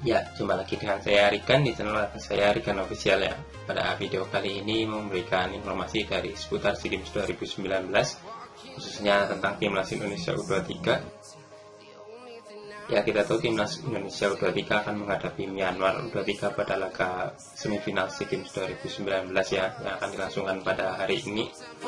Ya, jumpa lagi dengan saya Rikan di channel saya Rikan Official ya. Pada video kali ini memberikan informasi dari seputar SEA Games 2019, khususnya tentang Timnas Indonesia U23. Ya, kita tahu Timnas Indonesia U23 akan menghadapi Myanmar U23 pada laga semifinal SEA Games 2019 ya, yang akan dilangsungkan pada hari ini.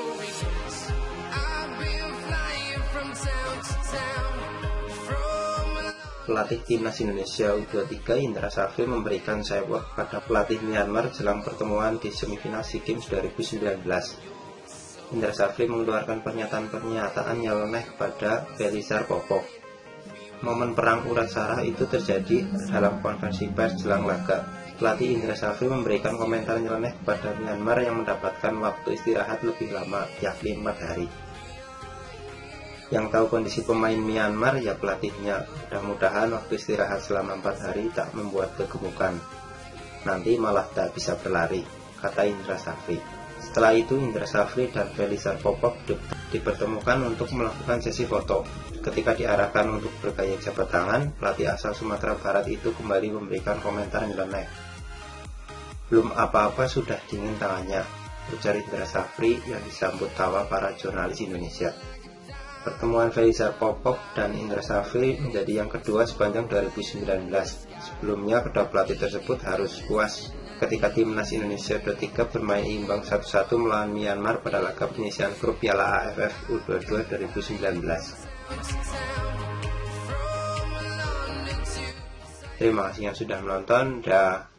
Pelatih Timnas Indonesia U23 Indra Safri memberikan sewot pada pelatih Myanmar jelang pertemuan di semifinal SEA Games 2019. Indra Safri mengeluarkan pernyataan nyeleneh kepada Felisar Popov. Momen perang urat sarah itu terjadi dalam konferensi pers jelang laga. Pelatih Indra Safri memberikan komentar nyeleneh kepada Myanmar yang mendapatkan waktu istirahat lebih lama, yakni 4 hari. Yang tahu kondisi pemain Myanmar ya pelatihnya. Mudah-mudahan waktu istirahat selama 4 hari tak membuat kegemukan. Nanti malah tak bisa berlari, kata Indra Safri. Setelah itu Indra Safri dan Felisar Popov dipertemukan untuk melakukan sesi foto. Ketika diarahkan untuk bergaya jabat tangan, pelatih asal Sumatera Barat itu kembali memberikan komentar nyeleneh. Belum apa-apa sudah dingin tangannya, ujar Indra Safri yang disambut tawa para jurnalis Indonesia. Pertemuan Felisar Popov dan Indra Safri menjadi yang kedua sepanjang 2019. Sebelumnya kedua pelatih tersebut harus puas ketika Timnas Indonesia U23 bermain imbang 1-1 melawan Myanmar pada laga penyisihan grup Piala AFF U22 2019. Terima kasih yang sudah menonton.